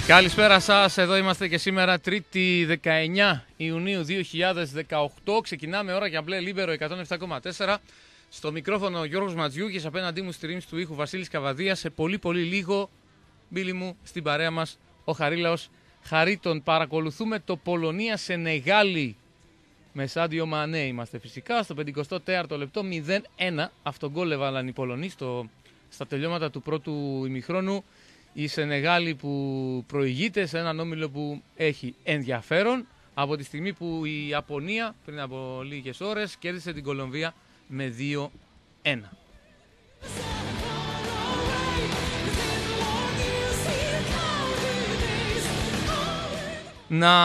Καλησπέρα σας, εδώ είμαστε και σήμερα 3η 19 Ιουνίου 2018. Ξεκινάμε ώρα για μπλε λίμπερο 107,4. Στο μικρόφωνο Γιώργος Ματζιούκης, απέναντί μου στη ρύθμιση του ήχου Βασίλης Καβαδίας. Σε πολύ λίγο, Μπίλη μου, στην παρέα μας ο Χαρίλαος Χαρίτων. Παρακολουθούμε το Πολωνία-Σενεγάλη με Σάντιο Μανέ. Είμαστε φυσικά στο 54ο λεπτό, 0-1. Αυτόν γκολ έβαλαν οι Πολωνοί στα τελειώματα του πρώτου ημιχρόνου. Η Σενεγάλη που προηγείται σε έναν όμιλο που έχει ενδιαφέρον, από τη στιγμή που η Ιαπωνία πριν από λίγες ώρες κέρδισε την Κολομβία με 2-1. Να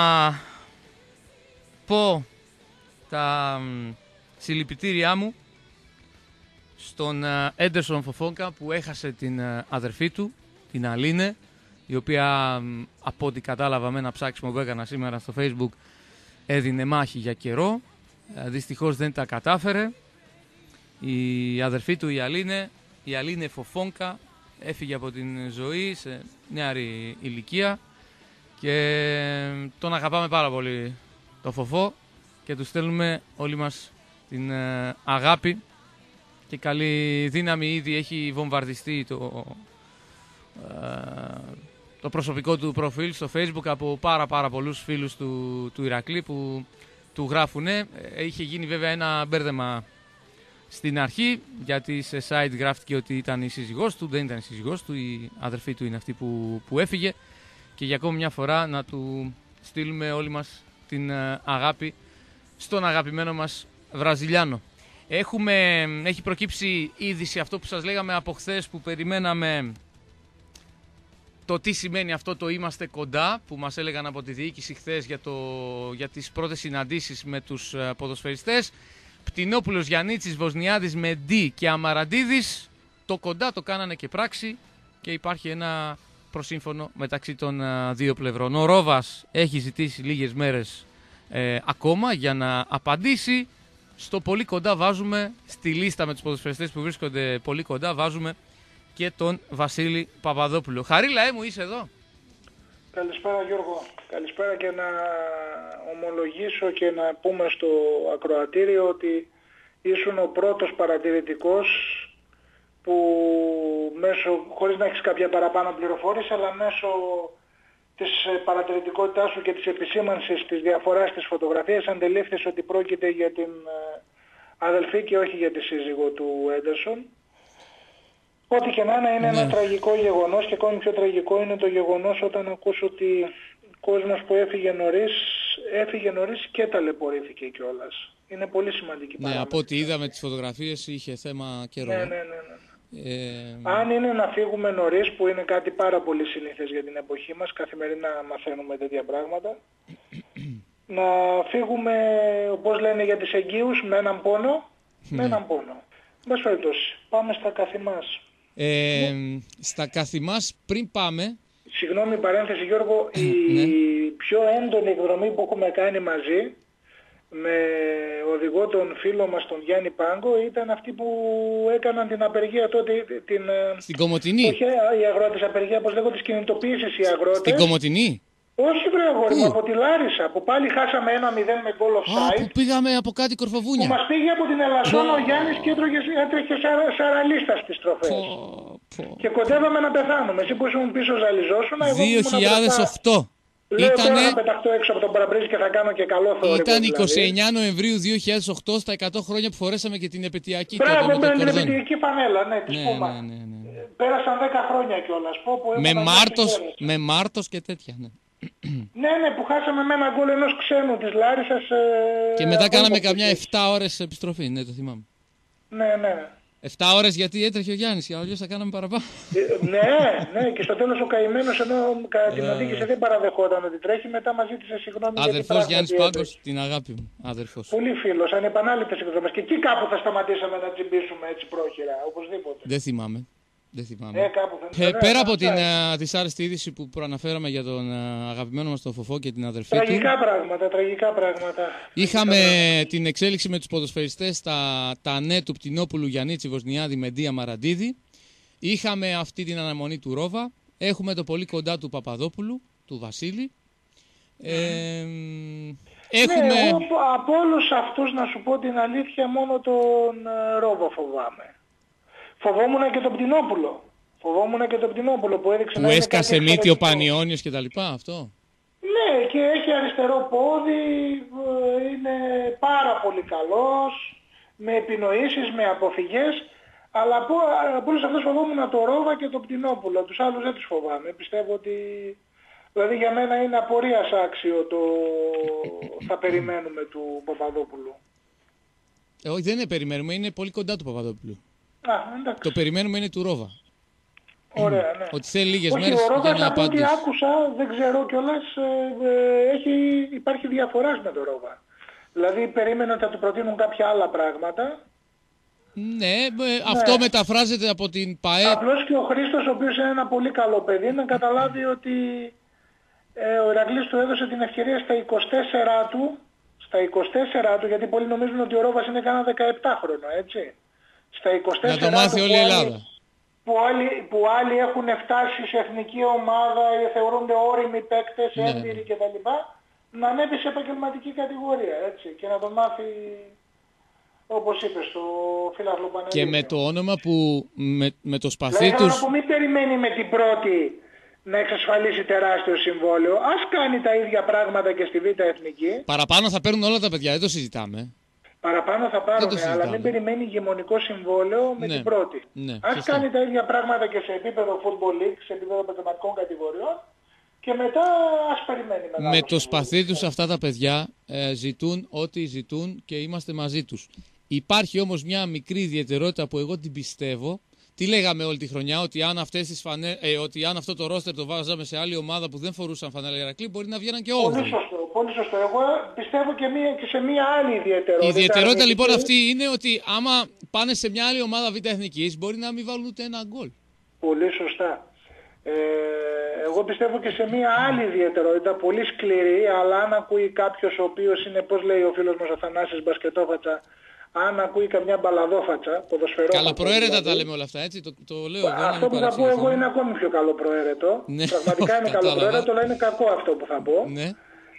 πω τα συλληπιτήριά μου στον Έντερσον Φοφόγκα που έχασε την αδερφή του, την Αλίνε, η οποία από ό,τι κατάλαβα με ένα ψάξιμο που έκανα σήμερα στο Facebook έδινε μάχη για καιρό. Δυστυχώς δεν τα κατάφερε. Η αδερφή του η Αλίνε Φοφόγκα, έφυγε από την ζωή σε νεαρή ηλικία και τον αγαπάμε πάρα πολύ το Φοφό και του στέλνουμε όλοι μας την αγάπη και καλή δύναμη. Ήδη έχει βομβαρδιστεί το προσωπικό του προφίλ στο Facebook από πάρα πολλούς φίλους του Ηρακλή που του γράφουνε. Είχε γίνει βέβαια ένα μπέρδεμα στην αρχή, γιατί σε site γράφτηκε ότι ήταν η σύζυγός του. Δεν ήταν η σύζυγός του, η αδερφή του είναι αυτή που έφυγε. Και για ακόμη μια φορά να του στείλουμε όλοι μας την αγάπη στον αγαπημένο μας Βραζιλιάνο. Έχει προκύψει είδηση, αυτό που σας λέγαμε από χθες, που περιμέναμε το τι σημαίνει αυτό το είμαστε κοντά, που μας έλεγαν από τη διοίκηση χθες για τις πρώτες συναντήσεις με τους ποδοσφαιριστές. Πτηνόπουλος, Γιαννίτσης, Βοσνιάδης, Μεντί και Αμαραντίδης. Το κοντά το κάνανε και πράξη και υπάρχει ένα προσύμφωνο μεταξύ των δύο πλευρών. Ο Ρόβας έχει ζητήσει λίγες μέρες ακόμα για να απαντήσει. Στο πολύ κοντά βάζουμε, στη λίστα με τους ποδοσφαιριστές που βρίσκονται πολύ κοντά, βάζουμε και τον Βασίλη Παπαδόπουλο. Χαρίλα, μου είσαι εδώ. Καλησπέρα Γιώργο. Καλησπέρα, και να ομολογήσω και να πούμε στο ακροατήριο ότι ήσουν ο πρώτος παρατηρητικός που χωρίς να έχεις κάποια παραπάνω πληροφόρηση, αλλά μέσω της παρατηρητικότητάς σου και της επισήμανσης της διαφοράς της φωτογραφίας αντελήφθης ότι πρόκειται για την αδελφή και όχι για τη σύζυγο του Έντερσον. Ό,τι και να είναι ένα τραγικό γεγονός, και ακόμη πιο τραγικό είναι το γεγονός όταν ακούς ότι ο κόσμος που έφυγε νωρίς και ταλαιπωρήθηκε κιόλας. Είναι πολύ σημαντική παράμετρο. Ναι, από ό,τι είδαμε τις φωτογραφίες είχε θέμα καιρό. Ναι. Αν είναι να φύγουμε νωρίς, που είναι κάτι πάρα πολύ συνήθες για την εποχή μας, καθημερινά μαθαίνουμε τέτοια πράγματα, να φύγουμε, όπως λένε για τις εγγύους, με έναν πόνο, Μπας περιπτώσει, πάμε στα καθημάς. Στα καθημάς πριν πάμε... Συγγνώμη, παρένθεση Γιώργο, η πιο έντονη εκδρομή που έχουμε κάνει μαζί με οδηγό τον φίλο μας τον Γιάννη Πάγκο ήταν αυτή που έκαναν την απεργία τότε, στην Κομοτηνή. Όχι η αγρότες απεργία, πώς λέγω, τις κινητοποίησεις οι αγρότες. Στην Κομοτηνή. Όχι βρε αγόρι μου, από τη Λάρισα, που πάλι χάσαμε 1-0 με goal offside. Που πήγαμε από κάτι κορφοβούνια. Που μας πήγε από την Ελασσόν ο Γιάννης και έτρεχε σαραλίστα στις τροφές. Και κοντεύαμε να πεθάνουμε. Εσύ που ήσουν πίσω ζαλιζόσουνα, 2008. Λέω τώρα να πεταχτώ έξω από τον παραπρίζ και θα κάνω και καλό θόρυβο. Ήταν 29 Νοεμβρίου 2008, στα 100 χρόνια που φορέσαμε και την επαιτειακή. Μπράβο, με την επαιτειακή φανέλα, ναι, της Πούμα. Πέρασαν 10 χρόνια κιόλας. Με Μάρτος και τέτοια, ναι. Ναι, που χάσαμε με ένα γκολ ενός ξένου της Λάρισας. Και μετά κάναμε καμιά 7 ώρες επιστροφή, ναι, το θυμάμαι. Ναι. 7 ώρες γιατί έτρεχε ο Γιάννης, και αλλιώς θα κάναμε παραπάνω. Ναι, και στο τέλος ο καημένος, ενώ κατά την οδήγηση δεν παραδεχόταν ότι τρέχει, μετά μας ζήτησε συγγνώμη. Αδερφός Γιάννης Πάγκος, την αγάπη μου. Αδερφός. Πολύ φίλος, ανεπανάληπτες εκδρομές. Και εκεί κάπου θα σταματήσαμε να τσιμπήσουμε έτσι πρόχειρα, οπωσδήποτε. Δεν θυμάμαι. Πέρα από την δυσάρεστη είδηση που προαναφέραμε για τον αγαπημένο μας τον Φοφό και την αδερφή τραγικά πράγματα. Είχαμε την εξέλιξη με τους ποδοσφαιριστές, τα νε του Πτηνόπουλου, Γιαννίτση, Βοσνιάδη, Μεντί, Αμαραντίδη. Είχαμε αυτή την αναμονή του Ρόβα. Έχουμε το πολύ κοντά του Παπαδόπουλου, του Βασίλη. Έχουμε... Ναι, εγώ από όλους αυτούς, να σου πω την αλήθεια, μόνο τον Ρόβο φοβάμαι. Φοβόμουν και τον Πτηνόπουλο. Που έδειξε που έσκασε μύτη ο Πανιώνιος και τα λοιπά, αυτό. Ναι, και έχει αριστερό πόδι, είναι πάρα πολύ καλός, με επινοήσεις, με αποφυγές, αλλά από όλους αυτούς φοβόμουν το Ρόβα και τον Πτηνόπουλο. Τους άλλους δεν τους φοβάμαι. Πιστεύω ότι... Δηλαδή για μένα είναι απορίας άξιο το θα περιμένουμε του Παπαδόπουλου. Όχι, δεν είναι περιμένουμε, είναι πολύ κοντά του Παπαδόπουλου. Εντάξει. Το περιμένουμε είναι του Ρόβα. Ωραία, ναι. Ότι θέλει λίγες όχι, μέρες για να από ό,τι απαντήσει. άκουσα, δεν ξέρω κιόλας, υπάρχει διαφοράς με τον Ρόβα. Δηλαδή περίμενα ότι θα του προτείνουν κάποια άλλα πράγματα. Ναι, αυτό μεταφράζεται από την ΠΑΕ. Απλώς και ο Χρήστος, ο οποίος είναι ένα πολύ καλό παιδί, να καταλάβει ότι ο Ηρακλής του έδωσε την ευκαιρία στα 24 του, γιατί πολλοί νομίζουν ότι ο Ρόβας είναι κανένα 17χρονο, έτσι. Στα 24 να το μάθει όλη η Ελλάδα. Που άλλοι έχουν φτάσει σε εθνική ομάδα, θεωρούνται όριμοι παίκτες, έμπειροι κτλ. Να ανέβει σε επαγγελματική κατηγορία, έτσι, και να το μάθει, όπως είπες, το φίλαθλο Πανελλήνιο. Και με το όνομα που με το σπαθί τους... Που μην περιμένει με την πρώτη να εξασφαλίσει τεράστιο συμβόλαιο. Ας κάνει τα ίδια πράγματα και στη Β' Εθνική. Παραπάνω θα παίρνουν όλα τα παιδιά, δεν το συζητάμε. Παραπάνω θα πάρουν, αλλά μην περιμένει ηγεμονικό συμβόλαιο με την πρώτη. Ναι, ας κάνει τα ίδια πράγματα και σε επίπεδο Football League, σε επίπεδο επαγγελματικών κατηγοριών, και μετά ας περιμένει μεγάλο. Με το σπαθί τους αυτά τα παιδιά ζητούν ό,τι ζητούν και είμαστε μαζί τους. Υπάρχει όμως μια μικρή ιδιαιτερότητα που εγώ την πιστεύω. Τι λέγαμε όλη τη χρονιά, ότι αν, ότι αν αυτό το ρόστερ το βάζαμε σε άλλη ομάδα που δεν φορούσαν φανέλα Ηρακλή, μπορεί να βγαίναν και όλοι. Πολύ σωστό. Εγώ πιστεύω και σε μια άλλη ιδιαιτερότητα. Η ιδιαιτερότητα λοιπόν αυτή είναι ότι άμα πάνε σε μια άλλη ομάδα Β' Εθνικής, μπορεί να μην βάλουν ούτε ένα γκολ. Πολύ σωστά. Εγώ πιστεύω και σε μια άλλη ιδιαιτερότητα, πολύ σκληρή, αλλά αν ακούει κάποιος ο οποίος είναι, πώς λέει ο φίλος μας ο Θανάσης, μπασκετόφατσα, αν ακούει καμιά μπαλαδόφατσα, ποδοσφαιρόφατσα. Καλοπροαίρετα τα λέμε όλα αυτά, έτσι, το λέω εγώ. Αυτό που θα πω εγώ είναι ακόμη πιο καλοπροαίρετο. Ναι, πραγματικά είναι καλοπροαίρετο, αλλά είναι κακό αυτό που θα πω. Ναι.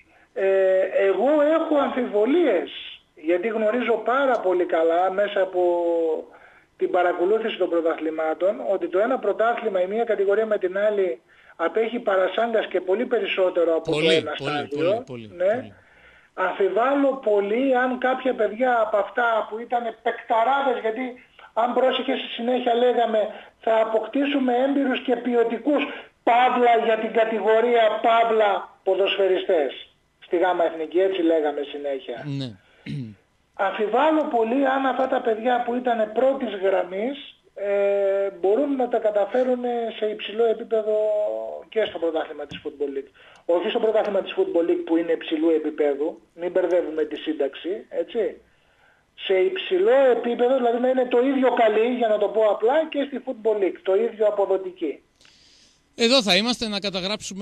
Εγώ έχω αμφιβολίες, γιατί γνωρίζω πάρα πολύ καλά μέσα από την παρακολούθηση των πρωταθλημάτων, ότι το ένα πρωτάθλημα, η μία κατηγορία με την άλλη, απέχει παρασάγκας και πολύ περισσότερο από το ένα στάδιο. Πολύ. Αμφιβάλλω πολύ αν κάποια παιδιά από αυτά που ήταν παικταράδες, γιατί αν πρόσεχε στη συνέχεια λέγαμε θα αποκτήσουμε έμπειρους και ποιοτικούς παύλα για την κατηγορία παύλα ποδοσφαιριστές στη ΓΑΜΑ Εθνική, έτσι λέγαμε συνέχεια. Ναι. Αμφιβάλλω πολύ αν αυτά τα παιδιά που ήταν πρώτης γραμμής μπορούν να τα καταφέρουν σε υψηλό επίπεδο και στο πρωτάθλημα της Football League. Όχι στο πρωτάθλημα της Football League που είναι υψηλού επίπεδου, μην μπερδεύουμε τη σύνταξη, έτσι. Σε υψηλό επίπεδο, δηλαδή να είναι το ίδιο καλή, για να το πω απλά, και στη Football League, το ίδιο αποδοτική. Εδώ θα είμαστε να καταγράψουμε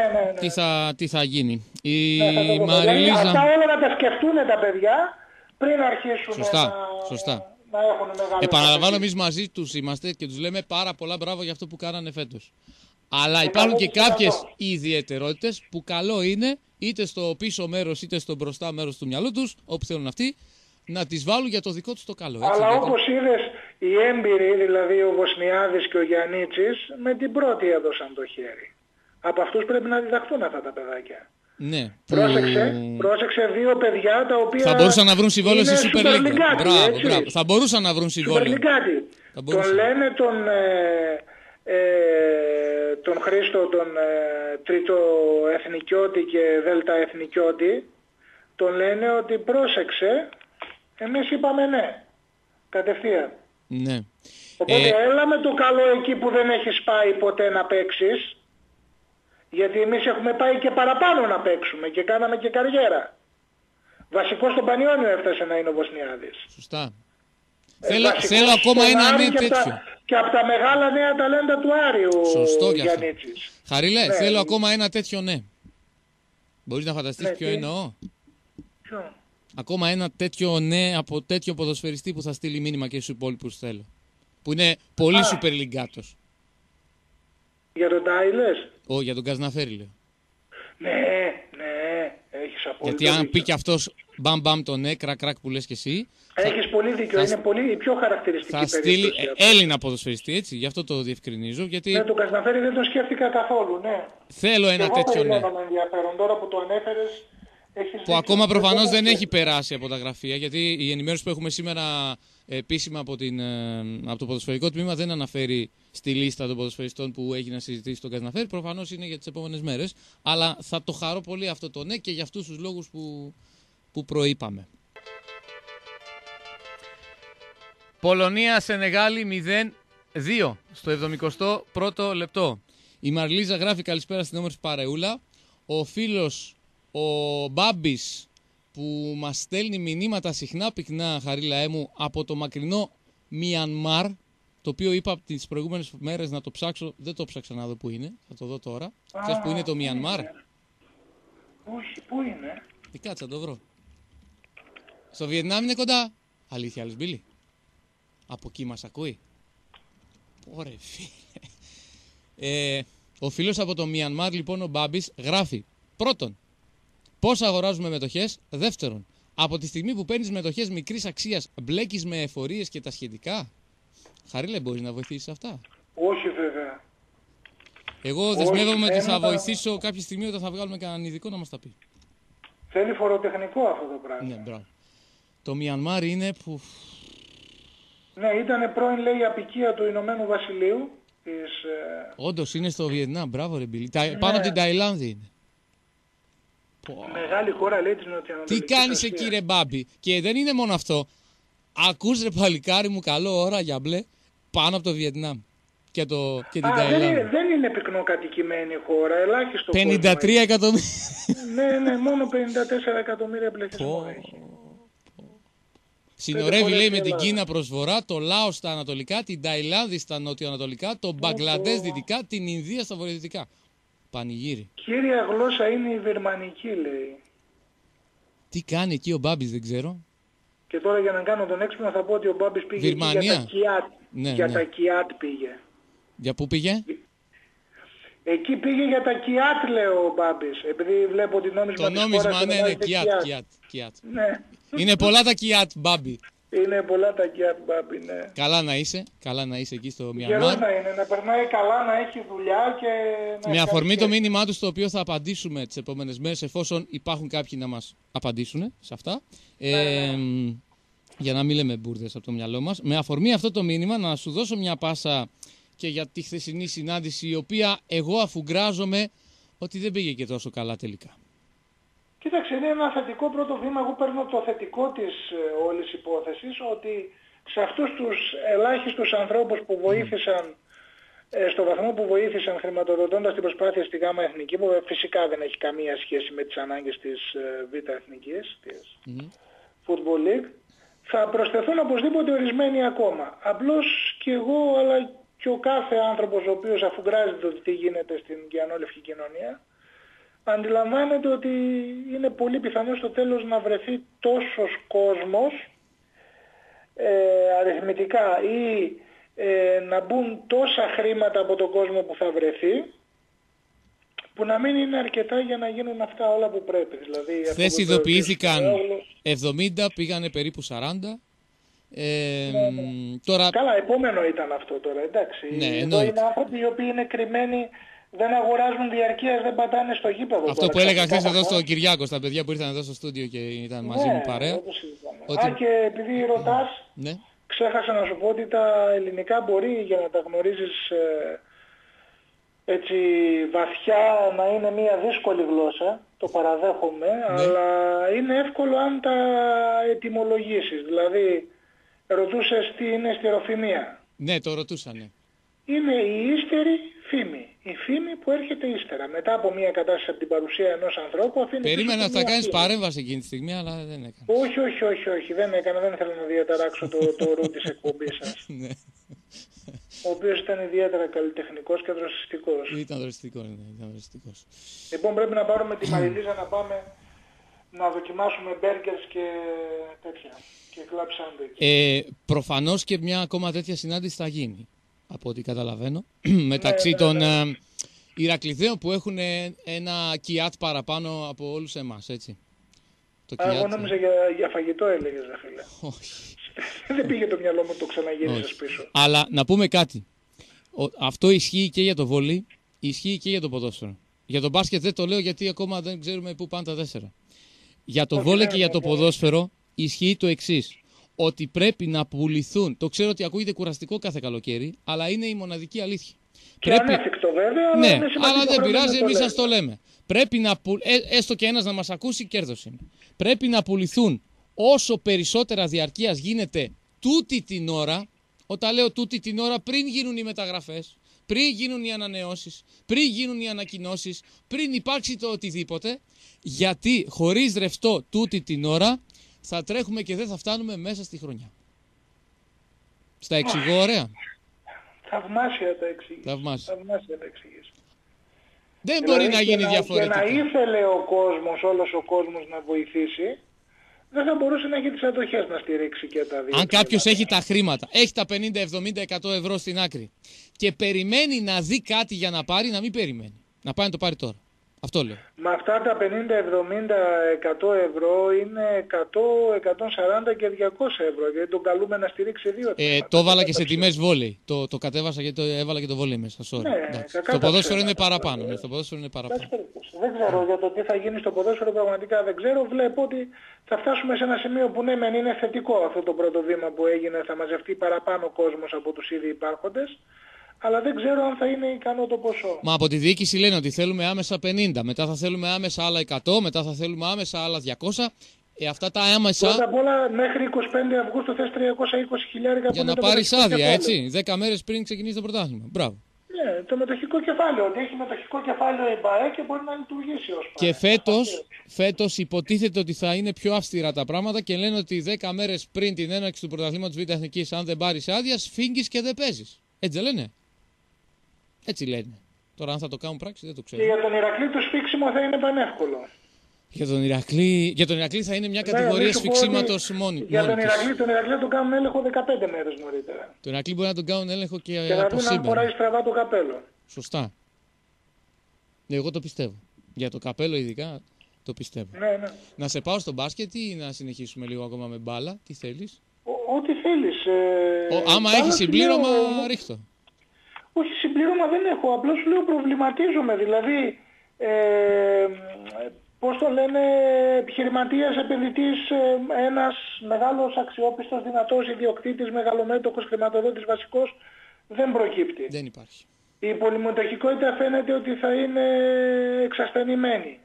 τι θα γίνει. Η Μαριλίζα... Αυτά όλα να τα σκεφτούν τα παιδιά πριν αρχίσουν σωστά. να έχουν μεγάλο. Επαναλαμβάνω, εμείς μαζί τους είμαστε και τους λέμε πάρα πολλά μπράβο για αυτό που κάνανε φέτος. Αλλά υπάρχουν και κάποιες ιδιαιτερότητες που καλό είναι είτε στο πίσω μέρος είτε στο μπροστά μέρος του μυαλού τους, όπου θέλουν αυτοί, να τις βάλουν για το δικό τους το καλό. Έτσι, αλλά όπως είδες, οι έμπειροι, δηλαδή ο Βοσνιάδης και ο Γιαννίτσης, με την πρώτη έδωσαν το χέρι. Από αυτούς πρέπει να διδαχθούν αυτά τα παιδάκια. Ναι. Πρόσεξε δύο παιδιά τα οποία θα μπορούσαν να βρουν συμβόλαιο στη Super League. Μπράβο. Θα μπορούσαν να βρουν συμβόλαιο. Τον λένε τον Χρήστο, τον τρίτο εθνικιώτη και δέλτα εθνικιώτη, τον λένε ότι πρόσεξε, εμείς είπαμε ναι, κατευθείαν. Ναι. Οπότε έλα με το καλό εκεί που δεν έχεις πάει ποτέ να παίξεις, γιατί εμείς έχουμε πάει και παραπάνω να παίξουμε και κάναμε και καριέρα. Βασικό στον Πανιώνιο έφτασε να είναι ο Βοσνιάδης. Σωστά. Θέλω ακόμα ένα ναι τέτοιο. Και από τα μεγάλα νέα ταλέντα του Άριου. Σωστό κι αυτό. Χαρίλε, θέλω ακόμα ένα τέτοιο ναι. Μπορείς να φανταστείς ποιο εννοώ? Ποιο? Ακόμα ένα τέτοιο ναι από τέτοιο ποδοσφαιριστή που θα στείλει μήνυμα και στους υπόλοιπους θέλω. Που είναι πολύ super λιγκάτος. Για τον Τάι λες? Όχι, για τον Καζναφέρη λέω. Ναι, έχεις απόλυτο Γιατί αν δίκιο. πει και αυτός μπαμ το ναι, κρακ που λες και εσύ. Έχεις πολύ δίκιο, είναι πολύ η πιο χαρακτηριστική Θα περίπτωση. στείλει αυτή. Έλληνα ποδοσφαιριστή, έτσι, γι' αυτό το διευκρινίζω. Γιατί Ναι, τον Καζναφέρη δεν τον σκέφτηκα καθόλου, ναι. θέλω ένα τέτοιο ναι. Εγώ ενδιαφέρον τώρα που το ανέφερες. Που ακόμα προφανώς δεν έχει περάσει από τα γραφεία, γιατί η ενημέρωση που έχουμε σήμερα επίσημα από το ποδοσφαιρικό τμήμα δεν αναφέρει στη λίστα των ποδοσφαιριστών που έχει να συζητήσει τον Καζναφέρη. Προφανώς είναι για τις επόμενες μέρες, αλλά θα το χαρώ πολύ αυτό το ναι και για αυτούς τους λόγους που προείπαμε. Πολωνία-Σενεγάλη 0-2 στο 71ο λεπτό. Η Μαρλίζα γράφει καλησπέρα στην όμορφη παρεούλα. Ο φίλος ο Μπάμπης που μας στέλνει μηνύματα συχνά πυκνά, Χαρίλα μου, από το μακρινό Μιανμάρ, το οποίο είπα τις προηγούμενες μέρες να το ψάξω, δεν το ψάξα να δω που είναι, θα το δω τώρα. Ξέρεις που είναι το Μιανμάρ? Όχι, πού είναι? Κάτσα, το βρω. Στο Βιετνάμ είναι κοντά. Αλήθεια, Αλισμπίλη. Από εκεί μας ακούει. Ωραία φίλε. Ο φίλος από το Μιανμάρ, λοιπόν, ο Μπάμπης, γράφει πρώτον, πώς αγοράζουμε μετοχές. Δεύτερον, από τη στιγμή που παίρνεις μετοχές μικρής αξίας, μπλέκεις με εφορίες και τα σχετικά. Χαρίλε, μπορείς να βοηθήσεις αυτά? Όχι βέβαια. Εγώ δεσμεύομαι ότι θα βοηθήσω κάποια στιγμή όταν θα βγάλουμε κανέναν ειδικό να μας τα πει. Θέλει φοροτεχνικό αυτό το πράγμα. Ναι, μπράβο. Το Μιανμάρ είναι που... Ναι, ήταν πρώην, λέει, απικία του Ηνωμένου Βασιλείου. Όντως είναι στο Βιετνάμ, μπράβο ρε Μπίλη. Πάνω από την Ταϊλάνδη είναι. Μεγάλη χώρα, λέει, της Νοτιοανατολικής Τι κάνεις Ασίας. εκεί ρε Μπάμπη? Και δεν είναι μόνο αυτό. Ακούς ρε παλικάρι μου, καλό ώρα για μπλε, πάνω από το Βιετνάμ και την Ταϊλάνδη. Δεν είναι πυκνοκατοικημένη χώρα, ελάχιστο 53 εκατομμύρια. Ναι, μόνο 54 εκατομμύρια πληθυσμό έχει. Συνορεύει, λέει, με την Κίνα προς βορρά, το Λάος στα ανατολικά, την Ταϊλάνδη στα νοτιοανατολικά, το Μπαγκλαντές δυτικά, την Ινδία στα βορειοδυτικά. Πανηγύρι. Κύρια γλώσσα είναι η βερμανική, λέει. Τι κάνει εκεί ο Μπάμπης δεν ξέρω. Και τώρα για να κάνω τον έξυπνο θα πω ότι ο Μπάμπης πήγε για τα Κιάτ. Ναι, για ναι. τα Κιάτ πήγε. Για πού πήγε? Εκεί πήγε για τα Κιάτ, λέει ο Μπάμπης. Επειδή βλέπω ότι νόμισμα Το της νόμισμα, χώρας ναι, Κιάτ. Ναι. Είναι πολλά τα Κιάτ, Μπάμπη. Είναι πολλά τα Κιάτ, Μπάμπη, ναι. Καλά να είσαι εκεί στο Γερός Μιανμάρ. να είναι, να περνάει καλά, να έχει δουλειά και να... Με αφορμή το μήνυμά του, στο οποίο θα απαντήσουμε τις επόμενες μέρες, εφόσον υπάρχουν κάποιοι να μας απαντήσουν σε αυτά. Για να μην λέμε μπουρδες από το μυαλό μας. Με αφορμή αυτό το μήνυμα, να σου δώσω μια πάσα και για τη χθεσινή συνάντηση, η οποία εγώ αφουγκράζομαι ότι δεν πήγε και τόσο καλά τελικά. Κοίταξε, είναι ένα θετικό πρώτο βήμα. Εγώ παίρνω το θετικό της όλης υπόθεσης, ότι σε αυτούς τους ελάχιστους ανθρώπους που βοήθησαν, στο βαθμό που βοήθησαν χρηματοδοτώντας την προσπάθεια στη ΓΑΜΑ Εθνική, που φυσικά δεν έχει καμία σχέση με τις ανάγκες της Β' Εθνικής, της Football League, θα προσθεθούν οπωσδήποτε ορισμένοι ακόμα. Απλώς και εγώ, αλλά και ο κάθε άνθρωπος ο οποίος αφουγκράζεται ότι τι γίνεται στην κιανόλευκη κοινωνία, αντιλαμβάνεται ότι είναι πολύ πιθανό στο τέλος να βρεθεί τόσος κόσμος αριθμητικά ή να μπουν τόσα χρήματα από τον κόσμο που θα βρεθεί, που να μην είναι αρκετά για να γίνουν αυτά όλα που πρέπει. Δηλαδή, χθες ειδοποιήθηκαν 70, πήγανε περίπου 40. Τώρα... Καλά, επόμενο ήταν αυτό τώρα, εντάξει. Ναι, εδώ είναι άνθρωποι οι οποίοι είναι κρυμμένοι, δεν αγοράζουν διαρκείας, δεν πατάνε στο γήπεδο. Αυτό τώρα, που έλεγα χθες εδώ στο Κυριάκο, στα παιδιά που ήρθαν εδώ στο στούντιο και ήταν μαζί μου παρέα. Ότι... και επειδή ρωτάς, ξέχασα να σου πω ότι τα ελληνικά μπορεί, για να τα γνωρίζεις έτσι βαθιά, να είναι μια δύσκολη γλώσσα, το παραδέχομαι, αλλά είναι εύκολο αν τα ετυμολογήσεις. Δηλαδή, ρωτούσες τι είναι στεροφημία. Ναι, το ρωτούσα, ναι. Είναι η ύστερη φήμη. Η φήμη που έρχεται ύστερα. Μετά από μια κατάσταση από την παρουσία ενός ανθρώπου αφήνει... Περίμενα να θα κάνεις παρέμβαση εκείνη τη στιγμή, αλλά δεν έκανα. Όχι, δεν έκανα. Δεν ήθελα να διαταράξω το ρου της εκπομπής σας. Ναι. Ο οποίος ήταν ιδιαίτερα καλλιτεχνικός και δροσιστικός. Ήταν δροσιστικός. Λοιπόν, πρέπει να πάρουμε τη Μαριλίζα να πάμε να δοκιμάσουμε μπέργκερς και τέτοια. Και κλαμπ σάντουιτς. Προφανώς και μια ακόμα τέτοια συνάντηση θα γίνει, από ό,τι καταλαβαίνω, μεταξύ των Ηρακλειδαίων που έχουν ένα κιάτ παραπάνω από όλους εμάς, έτσι. Εγώ νόμιζα για φαγητό έλεγες, ρε φίλε. Όχι. Δεν πήγε το μυαλό μου, το ξαναγύρισες πίσω. Αλλά να πούμε κάτι. Αυτό ισχύει και για το βόλεϊ, ισχύει και για το ποδόσφαιρο. Για το μπάσκετ δεν το λέω γιατί ακόμα δεν ξέρουμε πού πάνε τα 4. Για το βόλεϊ και για το ποδόσφαιρο ισχύει το εξής. Ότι πρέπει να πουληθούν. Το ξέρω ότι ακούγεται κουραστικό κάθε καλοκαίρι, αλλά είναι η μοναδική αλήθεια. Και ανέφικτο βέβαια, αλλά, ναι, αλλά δεν πειράζει, εμείς σας το λέμε. Πρέπει να έστω και ένας να μας ακούσει, κέρδος είναι. Πρέπει να πουληθούν όσο περισσότερα διαρκείας γίνεται τούτη την ώρα. Όταν λέω τούτη την ώρα, πριν γίνουν οι μεταγραφές, πριν γίνουν οι ανανεώσεις, πριν γίνουν οι ανακοινώσεις, πριν υπάρξει το οτιδήποτε, γιατί χωρίς ρευστό τούτη την ώρα θα τρέχουμε και δεν θα φτάνουμε μέσα στη χρονιά. Στα εξηγώ ωραία. Θαυμάσια τα εξηγείς. Θαυμάσια τα εξηγείς. Δεν μπορεί να γίνει διαφορετικά. Και να ήθελε ο κόσμος, όλος ο κόσμος να βοηθήσει, δεν θα μπορούσε να έχει τις αντοχές να στηρίξει και τα δύο. Αν κάποιος έχει τα χρήματα, έχει τα 50, 70, 100 ευρώ στην άκρη και περιμένει να δει κάτι για να πάρει, να μην περιμένει. Να πάει να το πάρει τώρα. Αυτό λέω. Με αυτά τα 50, 70, 100 ευρώ είναι 100, 140 και 200 ευρώ. Γιατί τον καλούμε να στηρίξει δύο. Το έβαλα και σε τιμές βόλεϊ. Το κατέβασα και το έβαλα και το βόλεϊ μέσα. Ναι, στο ποδόσφαιρο είναι παραπάνω. Ναι, στο ποδόσφαιρο είναι παραπάνω. Δεν ξέρω για το τι θα γίνει στο ποδόσφαιρο, πραγματικά δεν ξέρω. Βλέπω ότι θα φτάσουμε σε ένα σημείο που ναι, μεν είναι θετικό αυτό το πρώτο βήμα που έγινε. Θα μαζευτεί παραπάνω κόσμος από τους ήδη υπάρχοντες. Αλλά δεν ξέρω αν θα είναι ικανό το ποσό. Μα από τη διοίκηση λένε ότι θέλουμε άμεσα 50, μετά θα θέλουμε άμεσα άλλα 100, μετά θα θέλουμε άμεσα άλλα 200. Αυτά τα άμεσα. Πρώτα απ' όλα μέχρι 25 Αυγούστου θες 320.000 για να πάρεις άδεια, έτσι. 10 μέρες πριν ξεκινήσει το πρωτάθλημα. Μπράβο. Ναι, το μετοχικό κεφάλαιο. Ότι έχει μετοχικό κεφάλαιο η ΜΠΑΕ και μπορεί να λειτουργήσει ως και φέτος υποτίθεται ότι θα είναι πιο αυστηρά τα πράγματα και λένε ότι 10 μέρες πριν την έναρξη του πρωταθλήματος Β' Εθνικής, αν δεν πάρεις άδεια, σφίγγεις και δεν παίζεις. Έτσι δεν λένε. Έτσι λένε. Τώρα αν θα το κάνουν πράξη δεν το ξέρω. Και για τον Ηρακλή το σφίξιμο θα είναι πανεύκολο. Για τον Ηρακλή θα είναι μια κατηγορία σφιξίματος μόνη. Για τον Ηρακλή θα τον κάνουν έλεγχο 15 μέρες νωρίτερα. Τον Ηρακλή μπορεί να τον κάνουν έλεγχο και να από δουν αν φοράει στραβά το καπέλο. Σωστά. Εγώ το πιστεύω. Για το καπέλο ειδικά το πιστεύω. Ναι. Να σε πάω στο μπάσκετ ή να συνεχίσουμε λίγο ακόμα με μπάλα. Τι θέλεις? Ό,τι θέλεις. Άμα έχεις συμπλήρωμα, ρίχτω. Όχι, συμπλήρωμα δεν έχω. Απλώς σου λέω προβληματίζομαι. Δηλαδή, πώς το λένε, επιχειρηματίας, επενδυτής, ένας μεγάλος αξιόπιστος, δυνατός ιδιοκτήτης, μεγαλομέτωχος, χρηματοδότης βασικός, δεν προκύπτει. Δεν υπάρχει. Η πολυμετοχικότητα φαίνεται ότι θα είναι εξασθενημένη.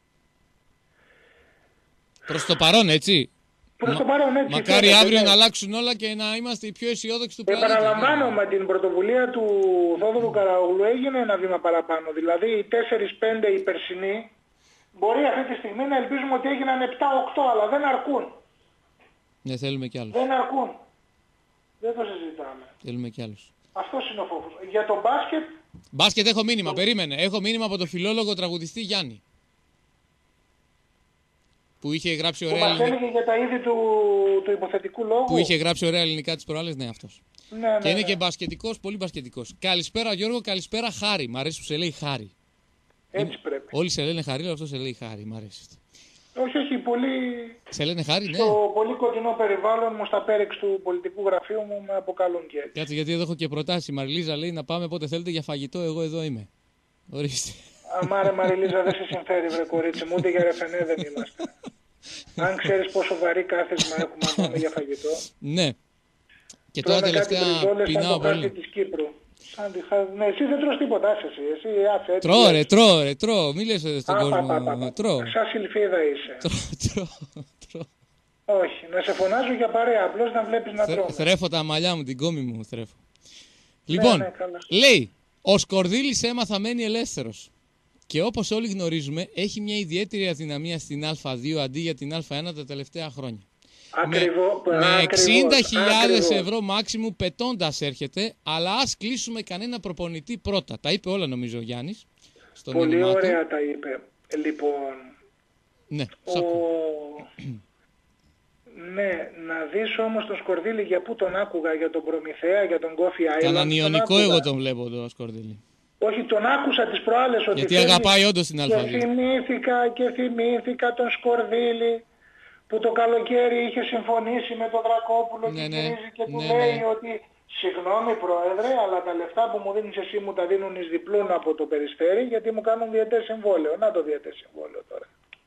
Προς το παρόν, έτσι. Μακάρι αύριο να αλλάξουν όλα και να είμαστε οι πιο αισιόδοξοι του πλανήτη. Επαναλαμβάνω, με την πρωτοβουλία του Θόδωρου Καραογλου έγινε ένα βήμα παραπάνω. Δηλαδή οι 4-5 οι περσινοί μπορεί αυτή τη στιγμή να ελπίζουμε ότι έγιναν 7-8, αλλά δεν αρκούν. Ναι, θέλουμε κι άλλους. Δεν αρκούν. Δεν το συζητάμε. Θέλουμε κι άλλους. Αυτός είναι ο φόβος. Για το μπάσκετ... Μπάσκετ έχω μήνυμα, περίμενε. Έχω μήνυμα από τον φιλόλογο τραγουδιστή Γιάννη. Που είχε γράψει ωραία ελληνικά. Που μας έλεγε για τα είδη του υποθετικού λόγου. Που είχε γράψει ωραία ελληνικά τις προάλλες, ναι, αυτός. Ναι, και είναι και μπασκετικός, πολύ μπασκετικός. Καλησπέρα Γιώργο, καλησπέρα Χάρη. Μ' αρέσει που σε λέει Χάρη. Έτσι πρέπει. Όλοι σε λένε Χαρί, αλλά αυτό σε λέει Χάρη. Μ' αρέσει. Όχι, πολύ... Σε λένε Χάρη, ναι. Στο πολύ κοντινό περιβάλλον μου, στα πέρεξ του πολιτικού γραφείου μου, με αποκαλούν και έτσι. Κάτσε, γιατί εδώ έχω και προτάσει. Η Μαριλίζα λέει να πάμε πότε θέλετε για φαγητό, εγώ εδώ είμαι. Ορίστε. Αμάρε Μαριλίζα, δεν σε συμφέρει βρε κορίτσι μου, ούτε για ρεφενέ δεν είμαστε. Αν ξέρεις πόσο βαρύ κάθισμα έχουμε να πάμε για φαγητό. Ναι. Και τώρα τελευταία πεινάω πολύ. Της Κύπρου. Ναι, εσύ δεν τρως τίποτα, εσύ άσε έτσι. Τρώω, μη λες στον κόσμο. Τρώω. Σαν σιλφίδα είσαι. Τρώω. Όχι, να σε φωνάζω για παρέα, απλώς να βλέπεις να τρώμε. Θρέφω τα μαλλιά μου, την κόμη μου θρέφω. Λοιπόν, λέει, ο Σκορδίλης έμαθα μένει ελεύθερος. Και όπως όλοι γνωρίζουμε, έχει μια ιδιαίτερη αδυναμία στην Α2 αντί για την Α1 τα τελευταία χρόνια. Με 60.000 ευρώ μάξιμου πετώντας έρχεται, αλλά ας κλείσουμε κανένα προπονητή πρώτα. Τα είπε όλα νομίζω ο Γιάννης. Πολύ ωραία τα είπε. Λοιπόν, ναι, ναι, να δεις όμως τον Σκορδίλη για πού τον άκουγα, για τον Προμηθέα, για τον Κόφι Άιλαντ. Κανονιονικό εγώ τον βλέπω τον Σκορδίλη. Όχι, τον άκουσα τις προάλλες ότι γιατί αγαπάει όντως την Α2. Και θυμήθηκα τον Σκορδίλη που το καλοκαίρι είχε συμφωνήσει με τον Δρακόπουλο και γυρίζει και του λέει ότι συγγνώμη πρόεδρε, αλλά τα λεφτά που μου δίνεις εσύ μου τα δίνουν εις διπλούν από το Περιστέρι γιατί μου κάνουν διετές συμβόλαιο. Να το διετές συμβόλαιο τώρα.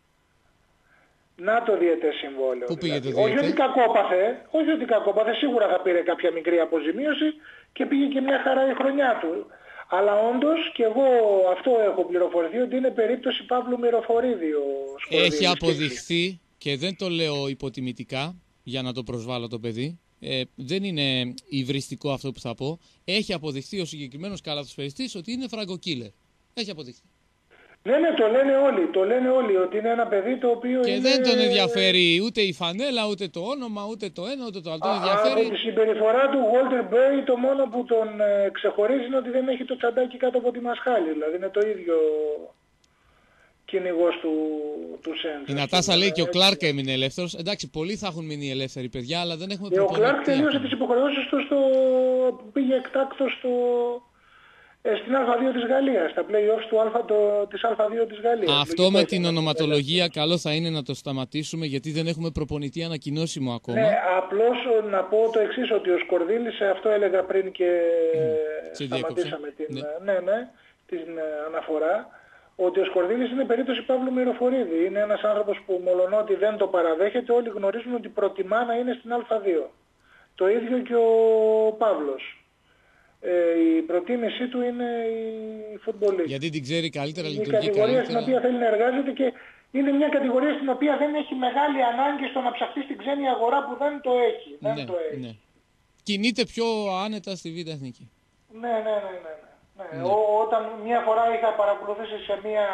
Να το διετές συμβόλαιο. Πού πήγε το δηλαδή. Όχι ότι κακόπαθε, σίγουρα θα πήρε κάποια μικρή αποζημίωση και πήγε και μια χαρά η χρονιά του. Αλλά όντως και εγώ αυτό έχω πληροφορηθεί ότι είναι περίπτωση Παύλου Μυροφορίδη ο Σκορδίλης. Έχει αποδειχθεί και δεν το λέω υποτιμητικά για να το προσβάλλω το παιδί. Δεν είναι υβριστικό αυτό που θα πω. Έχει αποδειχθεί ο συγκεκριμένος καλαθοσφαιριστής ότι είναι φραγκοκίλερ. Έχει αποδειχθεί. Ναι, το λένε όλοι ότι είναι ένα παιδί το οποίο και είναι... δεν τον ενδιαφέρει ούτε η φανέλα, ούτε το όνομα, ούτε το ένα, ούτε το άλλο. Τον ενδιαφέρει... Από τη συμπεριφορά του Walter Bay το μόνο που τον ξεχωρίζει είναι ότι δεν έχει το τσαντάκι κάτω από τη μασχάλη. Δηλαδή είναι το ίδιο κυνηγός του Σέντζα. Η Νατάσα λέει και ο Κλάρκ έμεινε ελεύθερος. Εντάξει, πολλοί θα έχουν μείνει ελεύθεροι παιδιά, αλλά δεν έχουμε προπονητή. Ο Κλάρκ τελείωσε τις υποχρεώσεις του πήγε εκτάκτος στην Α2 της Γαλλίας, στα play-offs της Α2 της Γαλλίας. Αυτό με την ονοματολογία καλό θα είναι να το σταματήσουμε γιατί δεν έχουμε προπονητή ανακοινώσιμο ακόμα. Ναι, απλώς να πω το εξής, ότι ο Σκορδίλης, αυτό έλεγα πριν και σταματήσαμε την αναφορά, ότι ο Σκορδίλης είναι περίπτωση Παύλου Μυροφορίδη. Είναι ένας άνθρωπος που μολονότι δεν το παραδέχεται, όλοι γνωρίζουν ότι προτιμά να είναι στην Α2. Το ίδιο και ο Παύλος. Η προτίμησή του είναι η φουτμπολίστη. Γιατί την ξέρει καλύτερα, λειτουργεί καλύτερα. Η κατηγορία στην οποία θέλει να εργάζεται και είναι μια κατηγορία στην οποία δεν έχει μεγάλη ανάγκη στο να ψαχτεί στην ξένη αγορά που δεν το έχει. Ναι. Κινείται πιο άνετα στη Β' Εθνική. Ναι. Όταν μια φορά είχα παρακολουθήσει σε μια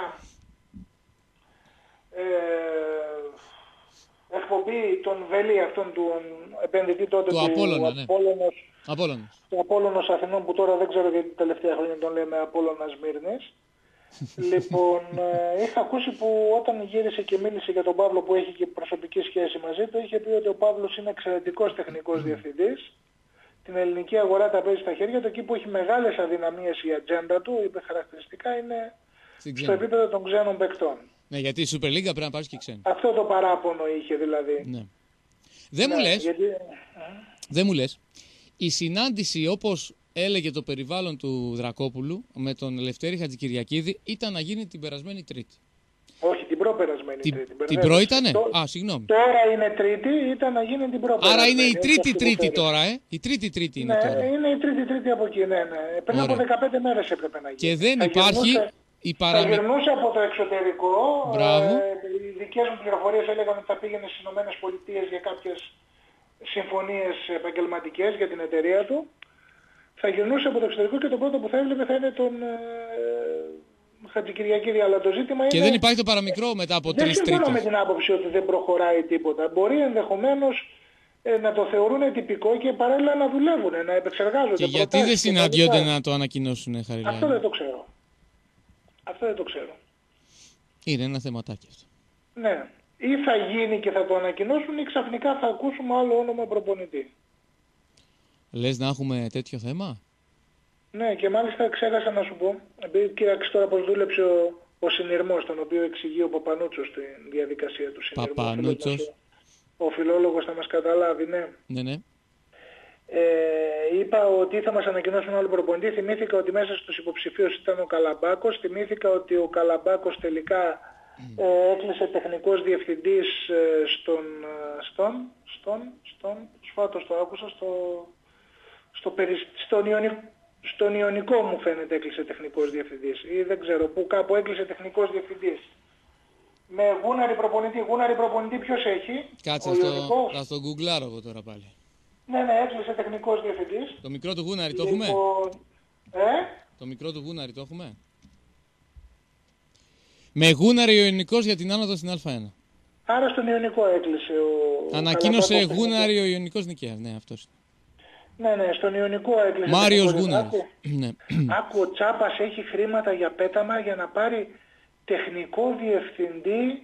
εκπομπή τον Βελή, αυτόν του επενδυτή τότε του Απόλλωνος Αθηνών, που τώρα δεν ξέρω γιατί τα τελευταία χρόνια τον λέμε Απόλλωνα Σμύρνης. Λοιπόν, είχα ακούσει που όταν γύρισε και μίλησε για τον Παύλο, που έχει και προσωπική σχέση μαζί του, είχε πει ότι ο Παύλος είναι εξαιρετικός τεχνικός διευθυντής. Την ελληνική αγορά τα παίζει στα χέρια του, εκεί που έχει μεγάλες αδυναμίες η ατζέντα του, είπε χαρακτηριστικά, είναι στο επίπεδο των ξένων παικτών. Ναι, γιατί η Super League πρέπει να πάρει και ξένοι. Αυτό το παράπονο είχε δηλαδή. Ναι. Δεν μου λες, η συνάντηση όπως έλεγε το περιβάλλον του Δρακόπουλου με τον Ελευθέρη Χατζικυριακίδη ήταν να γίνει την περασμένη Τρίτη. Όχι, την προπερασμένη Τρίτη. Την προ ήτανε? Συγγνώμη. Τώρα είναι Τρίτη, ήταν να γίνει την προπερασμένη. Άρα είναι η Τρίτη τώρα, Η Τρίτη είναι τώρα. Ναι, είναι η Τρίτη από εκεί, ναι. Πριν από 15 μέρες έπρεπε να γίνει. Και δεν υπάρχει... Θα γυρνούσε από το εξωτερικό. Οι δικές μου πληροφορίες έλεγαν ότι θα πήγαινε στις ΗΠΑ για κάποιες συμφωνίες επαγγελματικές για την εταιρεία του. Θα γυρνούσε από το εξωτερικό και το πρώτο που θα έβλεπε θα είναι τον Χατζικυριακίδη. Αλλά το ζήτημα είναι... Και δεν υπάρχει το παραμικρό μετά από 3 Τρίτες. Δεν συμφωνώ με την άποψη ότι δεν προχωράει τίποτα. Μπορεί ενδεχομένως να το θεωρούν τυπικό και παράλληλα να δουλεύουν, να επεξεργάζονται. Και γιατί δεν συναντιόνται να το ανακοινώσουν, Χαριλάη? Αυτό δεν το ξέρω. Είναι ένα θεματάκι αυτό. Ναι. Ή θα γίνει και θα το ανακοινώσουν ή ξαφνικά θα ακούσουμε άλλο όνομα προπονητή. Λες να έχουμε τέτοιο θέμα? Ναι, και μάλιστα ξέχασα να σου πω, επειδή κοίταξε τώρα πως δούλεψε ο συνειρμός, τον οποίο εξηγεί ο Παπανούτσος στη διαδικασία του συνειρμού. Παπανούτσος. Ο φιλόλογος θα μας καταλάβει, ναι. Ναι. Είπα ότι θα μας ανακοινώσουν άλλο προπονητή. Θυμήθηκα ότι μέσα στους υποψηφίους ήταν ο Καλαμπάκος. Θυμήθηκα ότι ο Καλαμπάκος τελικά έκλεισε τεχνικός διευθυντής σφάτος το άκουσα, στον Ιωνικό μου φαίνεται έκλεισε τεχνικός διευθυντής ή δεν ξέρω που, κάπου έκλεισε τεχνικός διευθυντής. Με Γούναρη προπονητή ποιος έχει? Κάτσε να στο γκουγκλάρω εγώ τώρα πάλι. Ναι, έκλεισε τεχνικός διευθυντής. Το μικρό του Γούναρη το έχουμε? Το μικρό του Γούναρη το έχουμε? Με Γούναρη ο Ιωνικός για την άνοδο στην Α1. Άρα στον Ιωνικό έκλεισε ο... Ανακοίνωσε Γούναρη ο Ιωνικός Νικαίας, ναι, αυτός. Ναι, στον Ιωνικό έκλεισε. Μάριος Γούναρης. Άκου, ο Τσάπας έχει χρήματα για πέταμα για να πάρει τεχνικό διευθυντή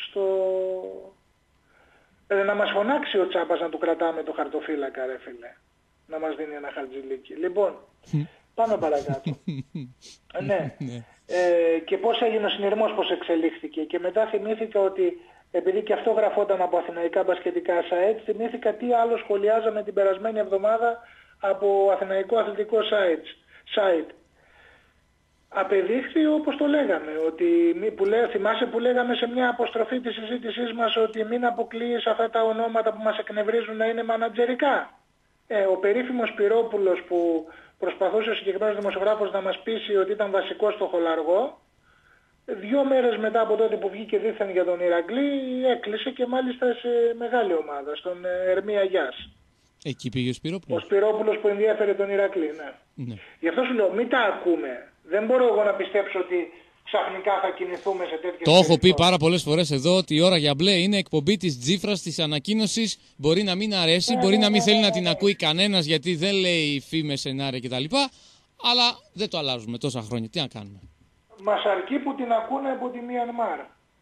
να μας φωνάξει ο Τσάπας να του κρατάμε το χαρτοφύλακα, ρε φίλε. Να μας δίνει ένα χαρτζηλίκι. Λοιπόν, Πάμε παρακάτω. Ναι. Και πώς έγινε ο συνειρμός, πώς εξελίχθηκε. Και μετά θυμήθηκα ότι, επειδή και αυτό γραφόταν από αθηναϊκά μπασκετικά site, θυμήθηκα τι άλλο σχολιάζαμε την περασμένη εβδομάδα από αθηναϊκό αθλητικό site. Απεδείχθη όπως το λέγαμε, ότι θυμάσαι που λέγαμε σε μια αποστροφή της συζήτησής μας ότι μην αποκλείεις αυτά τα ονόματα που μας εκνευρίζουν να είναι μανατζερικά. Ο περίφημος Σπυρόπουλος που προσπαθούσε ο συγκεκριμένος δημοσιογράφος να μας πείσει ότι ήταν βασικός στο Χολαργό, 2 μέρες μετά από τότε που βγήκε δήθεν για τον Ηρακλή, έκλεισε και μάλιστα σε μεγάλη ομάδα, στον Ερμία Γιάς. Εκεί πήγε ο Σπυρόπουλος. Ο Σπυρόπουλος που ενδιέφερε τον Ηρακλή, ναι. Γι' αυτό σου λέω, μην τα ακούμε. Δεν μπορώ εγώ να πιστέψω ότι ξαφνικά θα κινηθούμε σε τέτοιες Το έχω πει πάρα πολλές φορές εδώ ότι η ώρα για μπλε είναι εκπομπή της Τζίφρας, της ανακοίνωσης. Μπορεί να μην αρέσει, μπορεί να μην θέλει να την ακούει κανένας γιατί δεν λέει φήμες, σενάρια κτλ. Αλλά δεν το αλλάζουμε τόσα χρόνια. Τι να κάνουμε. Μας αρκεί που την ακούνε από τη Μιανμάρ.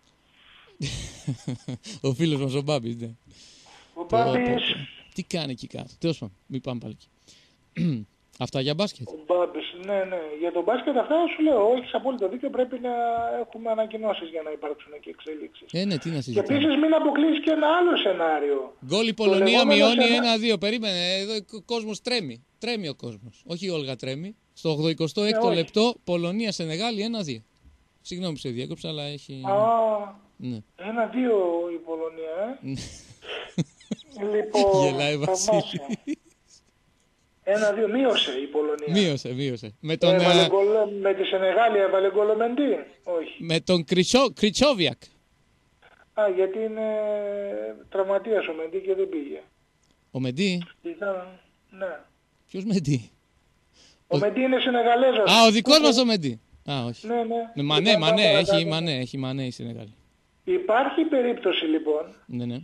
Ο φίλος μας ο Μπάμπης, ναι. Ο Μπάμπης... Τι κάνει εκεί κάτω. Τέλος πάντων, μην πάμε πάλι εκεί. Αυτά για μπάσκετ. Ο Μπάμπης, ναι. Για τον μπάσκετ αυτά σου λέω, έχεις απόλυτο δίκιο, πρέπει να έχουμε ανακοινώσεις για να υπάρξουν και εξελίξεις. Ναι, τι να συζητάμε. Και επίσης μην αποκλείσεις και ένα άλλο σενάριο. Γκολ η Πολωνία μειώνει 1-2. Περίμενε, εδώ ο κόσμος τρέμει. Τρέμει ο κόσμος. Όχι η Όλγα τρέμει. Στο 86ο λεπτό, Πολωνία-Σενεγάλη 1-2. Συγγνώμη που σε διέκοψα, αλλά έχει... 1-2 η Πολωνία, Λοιπόν, γελάει Βασίλη. 1-2 μείωσε η Πολωνία. Μείωσε. Με τη Σενεγάλη έβαλε γκολ ο Μεντί. Όχι. Με τον Κριτσόβιακ. Γιατί είναι τραυματίας ο Μεντί και δεν πήγε. Ο Μεντί. Ναι. Ποιος Μεντί? Ο Μεντί είναι Σενεγαλέζος. Ο δικός μας ο Μεντί. Όχι. Ναι. Έχει Μανέ η Σενεγάλη. Υπάρχει περίπτωση λοιπόν. Ναι.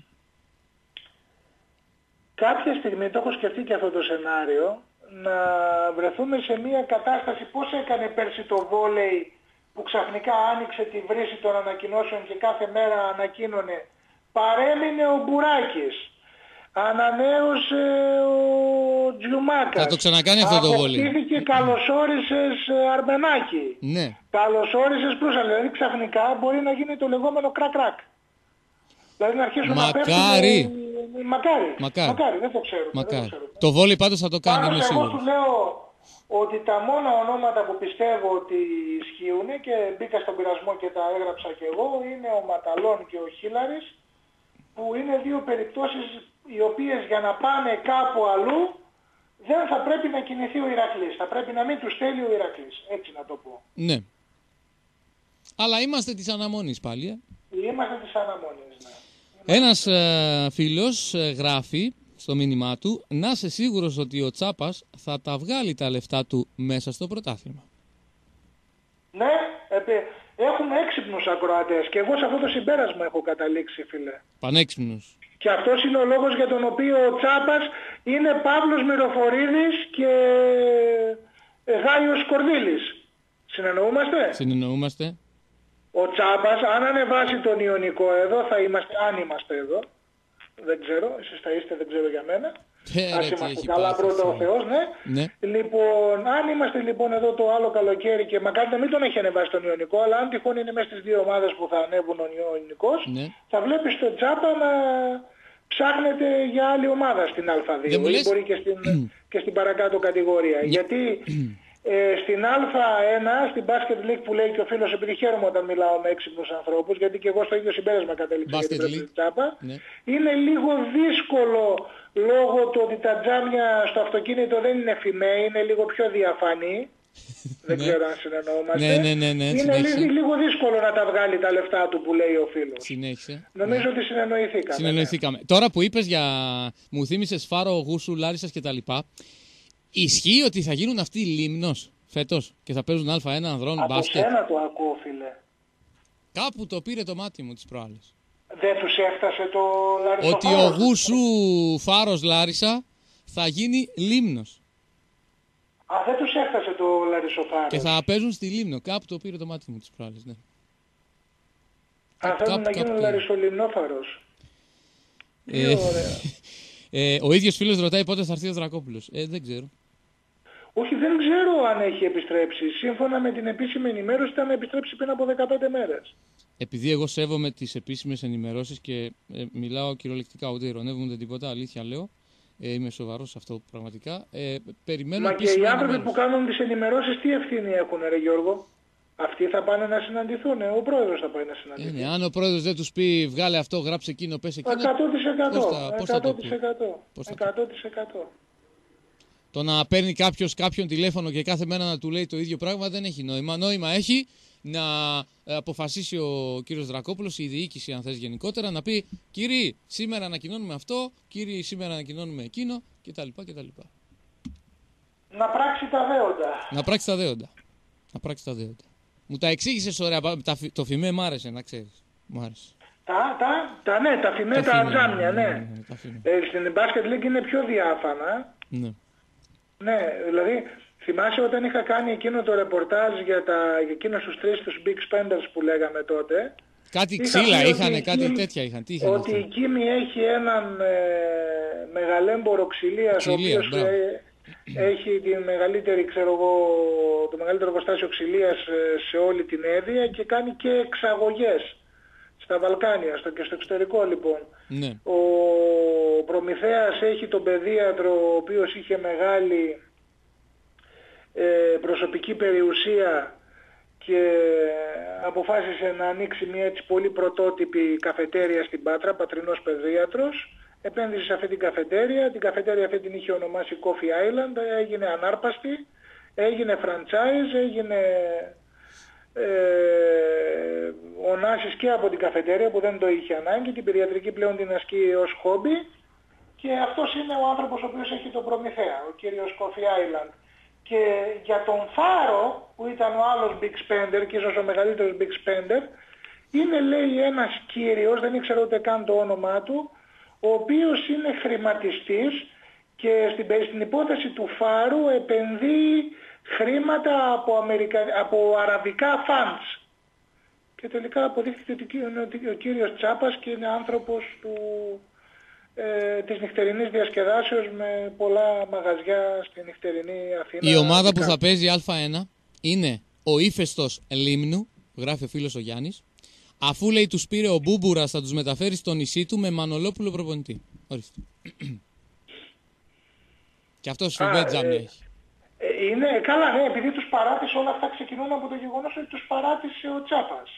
Κάποια στιγμή, το έχω σκεφτεί και αυτό το σενάριο, να βρεθούμε σε μια κατάσταση πώς έκανε πέρσι το βόλεϊ που ξαφνικά άνοιξε τη βρύση των ανακοινώσεων και κάθε μέρα ανακοίνωνε. Παρέμεινε ο Μπουράκης, ανανέωσε ο Τζιουμάκας. Θα το ξανακάνει αυτό το βόλεϊ. Αποκτήθηκε καλωσόρισες Αρμενάκη. Ναι. Καλωσόρισες Προύσα. Δηλαδή ξαφνικά μπορεί να γίνει το λεγόμενο κρακ-κρακ. Δηλαδή να αρχίσουν να πέφτουν... Μακάρι, δεν το ξέρουμε. Το βόλεϊ πάντως θα το κάνει, είμαι σίγουρος. Εγώ του λέω ότι τα μόνα ονόματα που πιστεύω ότι ισχύουν και μπήκα στον πειρασμό και τα έγραψα και εγώ είναι ο Ματαλών και ο Χίλαρης, που είναι 2 περιπτώσεις οι οποίες για να πάνε κάπου αλλού δεν θα πρέπει να κινηθεί ο Ηρακλής. Θα πρέπει να μην τους στέλνει ο Ηρακλής. Έτσι να το πω. Ναι. Αλλά είμαστε της αναμονής πάλι. Είμαστε της αναμονής, ναι. Ένας φίλος γράφει στο μήνυμά του να είσαι σίγουρος ότι ο Τσάπας θα τα βγάλει τα λεφτά του μέσα στο πρωτάθλημα. Ναι, έχουμε έξυπνους ακροατές και εγώ σε αυτό το συμπέρασμα έχω καταλήξει, φίλε. Πανέξυπνους. Και αυτός είναι ο λόγος για τον οποίο ο Τσάπας είναι Παύλος Μυροφορίδης και Γάιος Κορδίλης. Συνεννοούμαστε. Ο Τσάπας, αν ανεβάσει τον Ιωνικό εδώ, αν είμαστε εδώ, δεν ξέρω, εσείς θα είστε, δεν ξέρω για μένα. Ας είμαστε καλά, πρώτα ο Θεός, ναι. Λοιπόν, αν είμαστε λοιπόν εδώ το άλλο καλοκαίρι και μακάρι να μην τον έχει ανεβάσει τον Ιωνικό, αλλά αν τυχόν είναι μέσα στις 2 ομάδες που θα ανέβουν ο Ιωνικός, θα βλέπεις τον Τσάπα να ψάχνεται για άλλη ομάδα στην Α2 ή μπορεί και στην παρακάτω κατηγορία. Γιατί στην Α1, στην Basket League που λέει και ο φίλος, επειδή χαίρομαι όταν μιλάω με έξυπνους ανθρώπους, γιατί και εγώ στο ίδιο συμπέρασμα κατέληξα για την Τσάπα, είναι λίγο δύσκολο λόγω του ότι τα τζάμια στο αυτοκίνητο δεν είναι φημέ, είναι λίγο πιο διαφανή. Δεν ξέρω αν συνεννοούμαστε. Ναι. Είναι λίγο δύσκολο να τα βγάλει τα λεφτά του που λέει ο φίλος. Συνέχισε. Νομίζω ότι συνεννοηθήκαμε. Τώρα που είπες μου θύμισες Φάρο, Γούσου, Λάρισσας κτλ. Ισχύει ότι θα γίνουν αυτοί Λίμνος φέτος και θα παίζουν Α1 ανδρών μπάσκετ? Από σένα το ακούω, φίλε. Κάπου το πήρε το μάτι μου τις προάλλες. Δεν τους έφτασε το Λάρισο ότι ο Γούσου Φάρος Λάρισα θα γίνει Λίμνος. Δεν τους έφτασε το Λαρισοφάρος. Και θα παίζουν στη Λίμνο. Κάπου το πήρε το μάτι μου τις προάλλες, ναι. Θέλουν να γίνουν Λαρισολιμνόφαρος. Ο ίδιος φίλος ρωτάει πότε θα έρθει ο Δρακόπουλος. Δεν ξέρω. Όχι, δεν ξέρω αν έχει επιστρέψει. Σύμφωνα με την επίσημη ενημέρωση ήταν να επιστρέψει πριν από 15 μέρες. Επειδή εγώ σέβομαι τις επίσημες ενημερώσεις και μιλάω κυριολεκτικά, ούτε ειρωνεύομαι ούτε τίποτα, αλήθεια λέω, είμαι σοβαρός σε αυτό πραγματικά. Περιμένω. Μα και οι άνθρωποι που κάνουν τις ενημερώσεις τι ευθύνη έχουν, ρε Γιώργο? Αυτοί θα πάνε να συναντηθούν, ο πρόεδρος θα πάει να συναντηθεί. Ναι, αν ο πρόεδρος δεν τους πει βγάλε αυτό, γράψε εκείνο, πες εκείνο. 100%. Το να παίρνει κάποιος κάποιον τηλέφωνο και κάθε μέρα να του λέει το ίδιο πράγμα δεν έχει νόημα. Νόημα έχει να αποφασίσει ο κύριος Δρακόπουλος, η διοίκηση αν θες γενικότερα, να πει κύριοι σήμερα ανακοινώνουμε αυτό, κύριοι σήμερα ανακοινώνουμε εκείνο κτλ. Να πράξει τα δέοντα. Να πράξει τα δέοντα. Μου τα εξήγησες ωραία, το φημέ μ' άρεσε να ξέρεις. Μ' άρεσε. Τα φημέ, τα τζάμια, ναι. Στην Basket League είναι πιο διάφανα. Ναι. Ναι, δηλαδή θυμάσαι όταν είχα κάνει εκείνο το ρεπορτάζ για εκείνους τους τρεις τους Big Spenders που λέγαμε τότε. Κάτι ξύλα είχαν, κάτι τέτοια είχαν. Τι είχαν ότι η Κίμη έχει έναν μεγαλέμπορο ξυλίας, ο οποίος έχει τη μεγαλύτερη, το μεγαλύτερο εργοστάσιο ξυλίας σε όλη την Έδεια και κάνει και εξαγωγές στα Βαλκάνια και στο εξωτερικό λοιπόν. Ναι. Ο Προμηθέας έχει τον παιδίατρο, ο οποίος είχε μεγάλη προσωπική περιουσία και αποφάσισε να ανοίξει μια έτσι πολύ πρωτότυπη καφετέρια στην Πάτρα, πατρινός παιδίατρος. Επένδυσε σε αυτή την καφετέρια αυτή την είχε ονομάσει Coffee Island, έγινε ανάρπαστη, έγινε franchise, έγινε ονάσεις και από την καφετέρια που δεν το είχε ανάγκη, την παιδιατρική πλέον την ασκεί ως χόμπι και αυτός είναι ο άνθρωπος ο οποίος έχει τον Προμηθέα, ο κύριος Coffee Island. Και για τον Φάρο που ήταν ο άλλος Big Spender και ίσως ο μεγαλύτερος Big Spender, είναι λέει ένας κύριος, δεν ήξερα ούτε καν το όνομά του, ο οποίος είναι χρηματιστής και στην υπόθεση του Φάρου επενδύει χρήματα από αραβικά funds. Και τελικά αποδείχθηκε ότι ο κύριος Τσάπας και είναι άνθρωπος της νυχτερινής διασκεδάσεως με πολλά μαγαζιά στη νυχτερινή Αθήνα. Η ομάδα που θα παίζει Α1 είναι ο Ύφεστος Λίμνου, γράφει ο φίλος ο Γιάννης. Αφού λέει τους πήρε ο Μπούμπουρας θα τους μεταφέρει στο νησί του με Μανολόπουλο προπονητή. Ορίστε. Και αυτός φιμπέ τζάμια έχει. Είναι καλά, ναι, επειδή τους παράτησε όλα αυτά ξεκινούν από το γεγονός ότι τους παράτησε ο Τσάπας.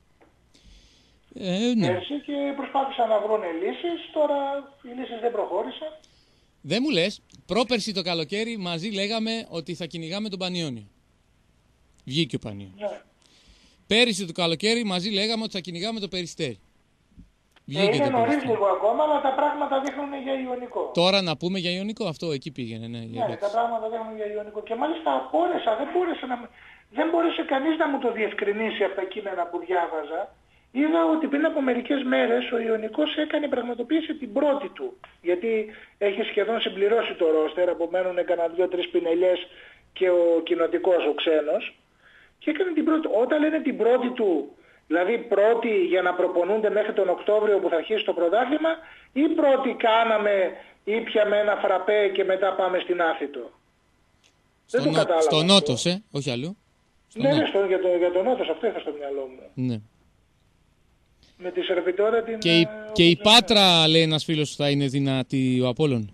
Ναι. Έτσι και προσπάθησαν να βρουν λύσεις, τώρα οι λύσεις δεν προχώρησαν. Δεν μου λες, πρόπερση το καλοκαίρι μαζί λέγαμε ότι θα κυνηγάμε τον Πανιόνιο. Βγήκε ο Πανιόνιος. Ναι. Πέρυσι το καλοκαίρι μαζί λέγαμε ότι θα κυνηγάμε το Περιστέρι. Βγήκε είναι το νωρίς Περιστέρι. λίγο ακόμα, αλλά τα πράγματα δείχνουν για Ιωνικό. Τώρα να πούμε για Ιωνικό, αυτό εκεί πήγαινε. Ναι, Ναι, τα πράγματα δείχνουν για Ιωνικό. Και μάλιστα δεν μπόρεσε κανείς να μου το διευκρινίσει από τα κείμενα που διάβαζα. Είδα ότι πριν από μερικές μέρες ο Ιωνικός πραγματοποίησε την πρώτη του. Γιατί έχει σχεδόν συμπληρώσει το ρόστερ, απομένουν κανένα 2-3 πινελιές και ο κοινοτικός, ο ξένος. Και έκανε την πρώτη. Όταν λένε την πρώτη του, δηλαδή πρώτη για να προπονούνται μέχρι τον Οκτώβριο που θα αρχίσει το πρωτάθλημα, ή πρώτη κάναμε ήπιαμε ένα φραπέ και μετά πάμε στην Άθητο. Δεν το κατάλαβα. Στο Νότος, όχι αλλού. Ναι, για τον Νότος, αυτό είχα στο μυαλό μου. Ναι. Με τη Σερβιτόρα την... Και η Πάτρα, λέει ένας φίλος, θα είναι δυνατή ο Απόλλων.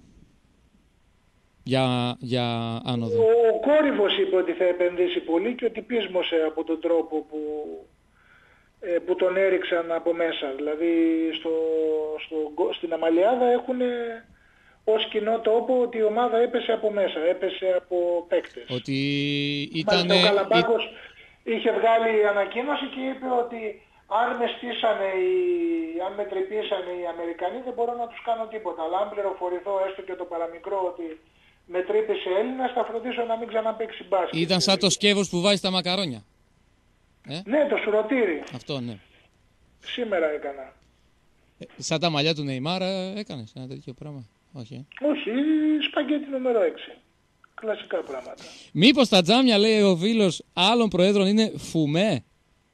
Για άνοδο. Ο Κόρυβος είπε ότι θα επενδύσει πολύ και ότι πείσμωσε από τον τρόπο που τον έριξαν από μέσα. Δηλαδή στην Αμαλιάδα έχουν ως κοινό τόπο ότι η ομάδα έπεσε από μέσα, έπεσε από παίκτες. Ότι ήταν... Ο Καλαμπάκος είχε βγάλει ανακοίνωση και είπε ότι αν με τρυπήσανε οι Αμερικανοί δεν μπορώ να τους κάνω τίποτα. Αλλά αν πληροφορηθώ έστω και το παραμικρό ότι με τρύπησε Έλληνας θα φροντίσω να μην ξαναπαίξει μπάσκετ. Ήταν σαν το σκεύος που βάζει στα μακαρόνια. Ναι, το σουρωτήρι. Αυτό, ναι. Σήμερα έκανα. Σαν τα μαλλιά του Νεϊμάρα έκανες ένα τέτοιο πράγμα. Όχι. Όχι, σπαγκέτι νούμερο 6. Κλασικά πράγματα. Μήπως τα τζάμια, λέει ο φίλος, άλλων προέδρων είναι φουμέ.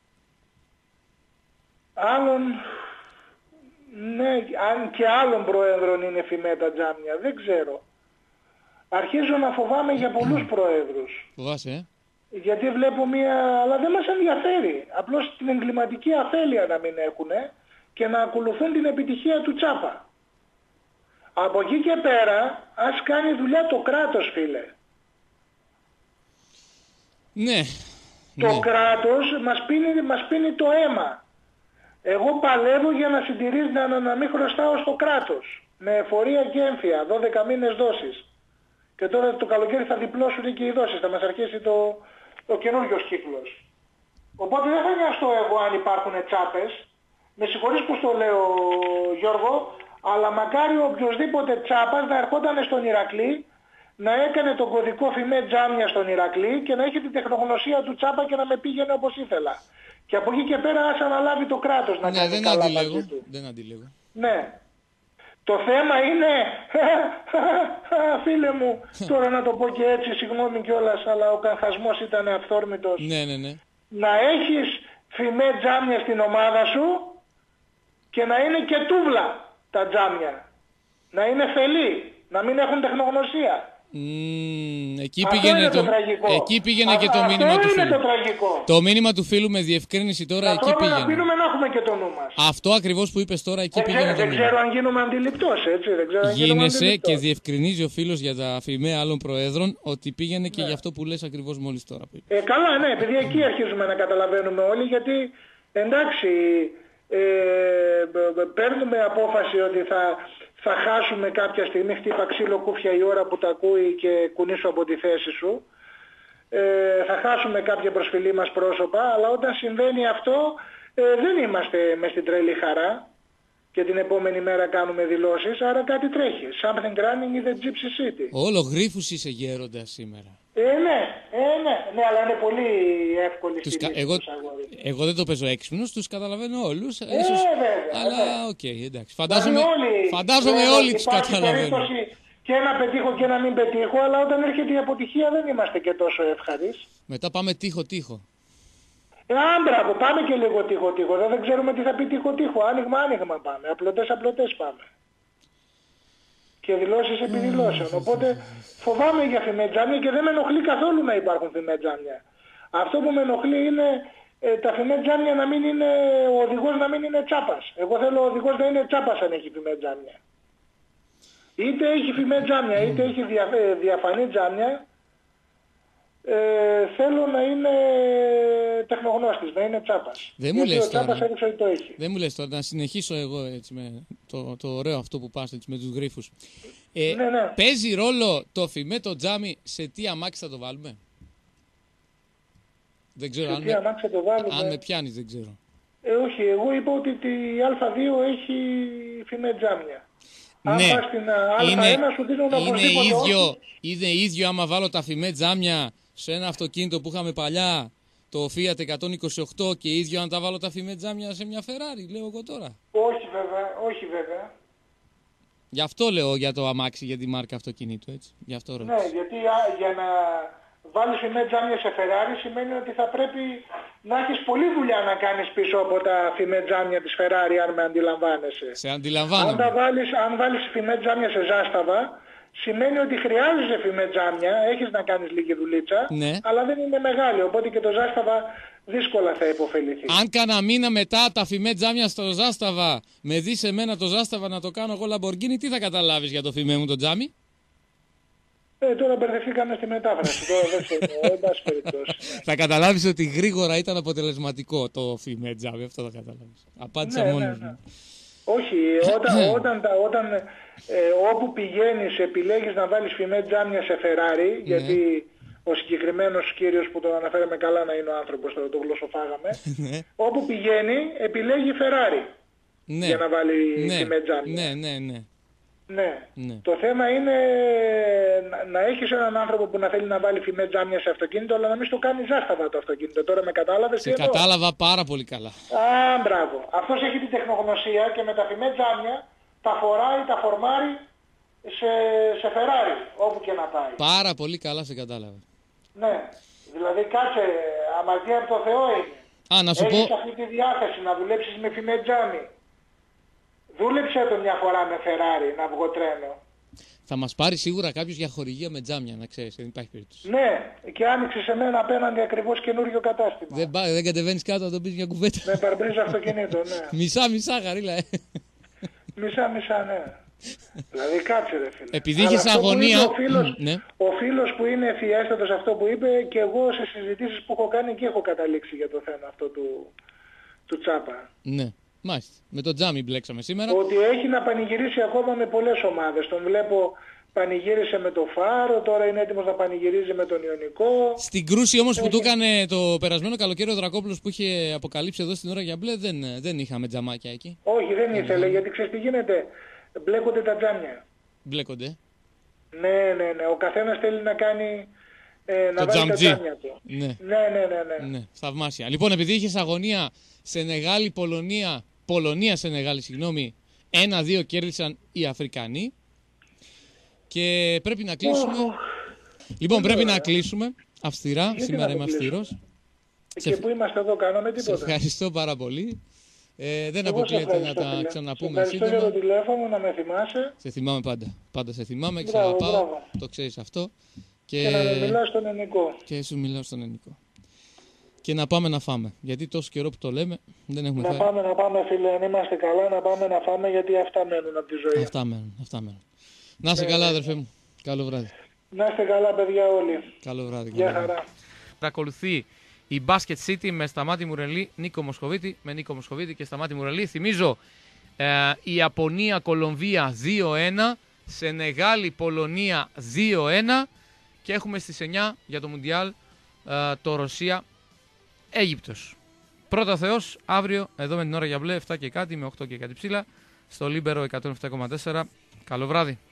Άλλων, ναι, αν και άλλων προέδρων είναι φημέ τα τζάμια, δεν ξέρω. αρχίζω να φοβάμαι για πολλούς προέδρους. Φοβάσαι, Γιατί βλέπω αλλά δεν μας ενδιαφέρει. Απλώς την εγκληματική αφέλεια να μην έχουνε και να ακολουθούν την επιτυχία του Τσάπα. Από εκεί και πέρα, ας κάνει δουλειά το κράτος, φίλε. Ναι. Το κράτος μας πίνει το αίμα. Εγώ παλεύω για να συντηρήσει, να μην χρωστάω στο κράτος. Με εφορία και έμφυα, 12 μήνες δόσεις. Και τώρα το καλοκαίρι θα διπλώσουν και οι δόσεις, θα μας αρχίσει ο καινούριος κύκλος. Οπότε δεν θα νοιαστώ εγώ αν υπάρχουν τσάπες. Με συγχωρείς που στο λέω, Γιώργο, αλλά μακάρι οποιοσδήποτε τσάπας να ερχόταν στον Ηρακλή, να έκανε τον κωδικό φημέ Τζάμια στον Ηρακλή και να έχει την τεχνογνωσία του Τσάπα και να με πήγαινε όπως ήθελα. Και από εκεί και πέρα ας αναλάβει το κράτος να κάνει καλά μαζί του. Δεν αντιλέγω. Ναι. Το θέμα είναι, φίλε μου, τώρα να το πω και έτσι, συγγνώμη κιόλας, αλλά ο κανχασμός ήταν αυθόρμητος. Ναι. Να έχεις φημέ Τζάμια στην ομάδα σου και να είναι και τούβλα τα Τζάμια. Να είναι φελή, να μην έχουν τεχνογνωσία. Εκεί πήγαινε και το μήνυμα του φίλου. Το μήνυμα του φίλου με διευκρίνηση τώρα εκεί πήγαινε. Να πίνουμε να έχουμε και το νου μας. Αυτό ακριβώς που είπες τώρα εκεί πήγαινε το μήνυμα. Δεν ξέρω αν γίνομαι αντιληπτός, έτσι. Γίνεσαι και διευκρινίζει ο φίλος για τα φημαία άλλων προέδρων ότι πήγαινε και για αυτό που λες ακριβώς μόλις τώρα. Καλά, ναι, επειδή εκεί αρχίζουμε να καταλαβαίνουμε όλοι, γιατί εντάξει, παίρνουμε απόφαση ότι θα χάσουμε κάποια στιγμή, χτύπα ξύλο κούφια η ώρα που τα ακούει και κουνήσου από τη θέση σου. Θα χάσουμε κάποια προσφυλή μας πρόσωπα, αλλά όταν συμβαίνει αυτό δεν είμαστε μες στην τρελή χαρά και την επόμενη μέρα κάνουμε δηλώσεις, άρα κάτι τρέχει. Something running in the Gypsy City. Όλο γρίφους είσαι γέροντας σήμερα. Ναι, αλλά είναι πολύ εύκολη στη λύση. Εγώ δεν το παίζω έξυπνος, τους καταλαβαίνω όλους. Αλλά οκ, εντάξει. Φαντάζομαι όλοι τους καταλαβαίνουν. Και να πετύχω και να μην πετύχω, αλλά όταν έρχεται η αποτυχία δεν είμαστε και τόσο εύχαρις. Μετά πάμε τείχο-τείχο. Μπράβο, πάμε και λίγο τείχο-τείχο. Δεν ξέρουμε τι θα πει τείχο-τείχο. Άνοιγμα πάμε. Απλωτές πάμε. Και δηλώσεις επί δηλώσεων. Οπότε φοβάμαι για φημέ Τζάμια και δεν με ενοχλεί καθόλου να υπάρχουν φημέ Τζάμια. Αυτό που με ενοχλεί είναι τα φημέ Τζάμια να μην είναι, ο οδηγός να μην είναι Τσάπας. Εγώ θέλω ο οδηγός να είναι Τσάπας αν έχει φημέ Τζάμια. Είτε έχει φημέ Τζάμια, είτε έχει διαφανή Τζάμια. Θέλω να είναι τεχνογνώστης, να είναι Τσάπας. Γιατί ο Τσάπας έδειξε ότι το έχει. Δεν μου λες τώρα, να συνεχίσω εγώ έτσι με το ωραίο αυτό που πας έτσι, με τους γρίφους. Ναι. Παίζει ρόλο το φημέ το Τζάμι σε τι αμάξι θα το βάλουμε? Δεν ξέρω αν με πιάνεις, δεν ξέρω. Όχι, εγώ είπα ότι η Α2 έχει φημέ Τζάμια. Αν πας στην Α1 σου δίνουν οπωσδήποτε. Είναι ίδιο άμα βάλω τα φημέ Τζάμια σε ένα αυτοκίνητο που είχαμε παλιά, το Fiat 128, και ίδιο αν τα βάλω τα φημέ Τζάμια σε μια Ferrari, λέω εγώ τώρα. Όχι βέβαια. Γι' αυτό λέω για το αμάξι, για τη μάρκα αυτοκινήτου, έτσι. Γι' αυτό ρώτησα. Ναι, γιατί για να βάλεις φημέ Τζάμια σε Ferrari σημαίνει ότι θα πρέπει να έχεις πολλή δουλειά να κάνεις πίσω από τα φημέ Τζάμια της Ferrari, αν με αντιλαμβάνεσαι. Σε αντιλαμβάνομαι. Αν βάλεις φημέ Τζάμια σε Ζάσταβα, σημαίνει ότι χρειάζεσαι φημέ Τζάμια, έχεις να κάνεις λίγη δουλίτσα, ναι, αλλά δεν είναι μεγάλη, οπότε και το Ζάσταβα δύσκολα θα υποφεληθεί. Αν κάνα μήνα μετά τα φημέ Τζάμια στο Ζάσταβα με δεις εμένα το Ζάσταβα να το κάνω εγώ Λαμποργκίνι, τι θα καταλάβεις για το φημέ μου το Τζάμι? Τώρα μπερδευτήκαμε στη μετάφραση. Τώρα δεν ξέρω, εν πάση περιπτώσει. Θα καταλάβεις ότι γρήγορα ήταν αποτελεσματικό το φημέ Τζάμι, αυτό θα καταλάβεις. Απάντησα μόνος μου. Όχι, όταν όπου πηγαίνεις επιλέγεις να βάλεις φημέ Τζάμια σε Ferrari, γιατί ο συγκεκριμένος κύριος που τον αναφέραμε καλά να είναι ο άνθρωπος, τώρα το γλωσσοφάγαμε, όπου πηγαίνει επιλέγει Ferrari για να βάλει φημέ Τζάμια. Ναι. Το θέμα είναι να έχεις έναν άνθρωπο που να θέλει να βάλει φημέ Τζάμια σε αυτοκίνητο, αλλά να μην στο κάνει Ζάσταβα το αυτοκίνητο. Τώρα με κατάλαβες? Σε κατάλαβα πάρα πολύ καλά. Μπράβο. Αυτός έχει την τεχνογνωσία και με τα φημέ Τζάμια τα φοράει, τα φορμάρει σε Ferrari, όπου και να πάει. Πάρα πολύ καλά σε κατάλαβα. Ναι. Δηλαδή κάτσε, αμαρτία από το Θεό είναι. Να σου πω... Έχεις αυτή τη διάθεση να δουλέψεις με φημέ Τζάμι. Δούλεψε το μια φορά με Ferrari να βγω τρένο. Θα μας πάρει σίγουρα κάποιος για χορηγία με τζάμια, να ξέρεις, δεν υπάρχει περίπτωση. Ναι, και άνοιξε σε μένα απέναντι ακριβώς καινούριο κατάστημα. Δεν κατεβαίνεις κάτω να το πεις μια κουβέντα. Με παρμπρίζ αυτοκινήτων, ναι. Μισά, Χαρίλα, Μισά, ναι. Δηλαδή κάτσε ρε φίλε. Επειδή είχες αγωνία... Ο φίλος που είναι ευφιέστατος αυτό που είπε, και εγώ σε συζητήσεις που έχω κάνει και έχω καταλήξει για το θέμα αυτό του Τσάπα. Ναι, μάλιστα. Με το τζάμι μπλέξαμε σήμερα. Ότι έχει να πανηγυρίσει ακόμα με πολλές ομάδες. Τον βλέπω πανηγύρισε με το Φάρο, τώρα είναι έτοιμος να πανηγυρίζει με τον Ιωνικό. Στην κρούση όμως που του έκανε το περασμένο καλοκαίρι ο Δρακόπουλος που είχε αποκαλύψει εδώ στην ώρα για μπλε, δεν είχαμε τζαμάκια εκεί. Όχι, δεν ήθελε, γιατί ξέρεις τι γίνεται. Μπλέκονται τα τζάμια. Μπλέκονται. Ναι. Ο καθένας θέλει να κάνει... να βάλει τα τζάμια του. Ναι. Θαυμάσια. Λοιπόν, επειδή είχες αγωνία Σενεγάλη, Πολωνία-Σενεγάλη, 1-2 κέρδισαν οι Αφρικανοί. Και πρέπει να κλείσουμε. Λοιπόν, πρέπει να κλείσουμε αυστηρά. Σήμερα είμαι αυστηρός. Και που είμαστε εδώ, κάναμε τίποτα. Σε ευχαριστώ πάρα πολύ. Δεν αποκλείεται να τα ξαναπούμε σύντομα. Ευχαριστώ για το τηλέφωνο, να με θυμάσαι. Σε θυμάμαι πάντα. Πάντα σε θυμάμαι, ξαναπάω. Το ξέρεις αυτό. Και να με μιλάς στον ελληνικό. Και σου μιλάω στον ελληνικό. Και να πάμε να φάμε. Γιατί τόσο καιρό που το λέμε δεν έχουμε φάει. Να πάμε φίλε, αν είμαστε καλά, να πάμε να φάμε, γιατί αυτά μένουν από τη ζωή. Αυτά μένουν. Να είσαι καλά, αδερφέ μου. Καλό βράδυ. Να είστε καλά, παιδιά όλοι. Καλό βράδυ. Γεια χαρά. Ακολουθεί η Basket City με Σταμάτη Μουρελή, Νίκο Μοσχοβίτη, με Νίκο Μοσχοβίτη και Σταμάτη Μουρελή. Θυμίζω, η Ιαπωνία-Κολομβία 2-1, Σενεγάλη-Πολωνία 2-1 και έχουμε στις 9 για το Μουντιάλ το Ρωσία-Αίγυπτος. Πρώτα Θεός, αύριο εδώ με την ώρα για μπλε 7 και κάτι με 8 και κάτι ψήλα στο Λίμπερο 107,4. Καλό βράδυ.